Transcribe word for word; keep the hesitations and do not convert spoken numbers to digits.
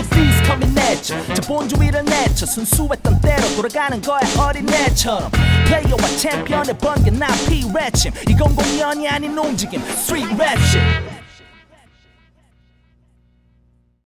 Please call me nature 저 본주의를 내쳐 순수했던 때로 돌아가는 거야 어린애처럼 플레이어와 챔피언의 번개 난 피레침 이건 공연이 아닌 움직임 Street rap shit